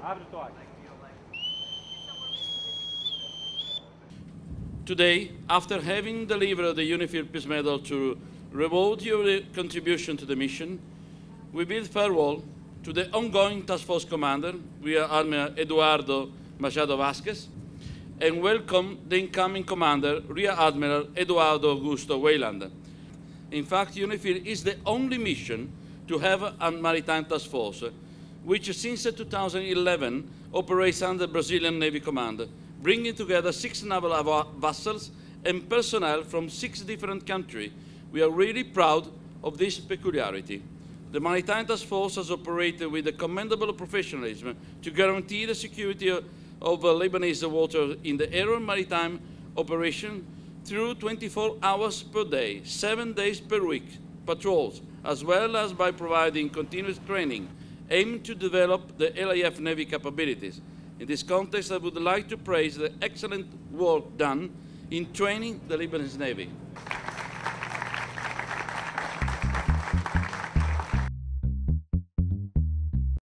Today, after having delivered the UNIFIL Peace Medal to reward your contribution to the mission, we bid farewell to the ongoing Task Force Commander, Rear Admiral Eduardo Machado Vazquez, and welcome the incoming Commander, Rear Admiral Eduardo Augusto Wieland. In fact, UNIFIL is the only mission to have a Maritime Task Force, which since 2011 operates under Brazilian Navy Command, bringing together 6 naval vessels and personnel from 6 different countries. We are really proud of this peculiarity. The Maritime Task Force has operated with a commendable professionalism to guarantee the security of Lebanese waters in the air and maritime operation through 24 hours per day, 7 days per week patrols, as well as by providing continuous training aimed to develop the LAF Navy capabilities. In this context, I would like to praise the excellent work done in training the Lebanese Navy.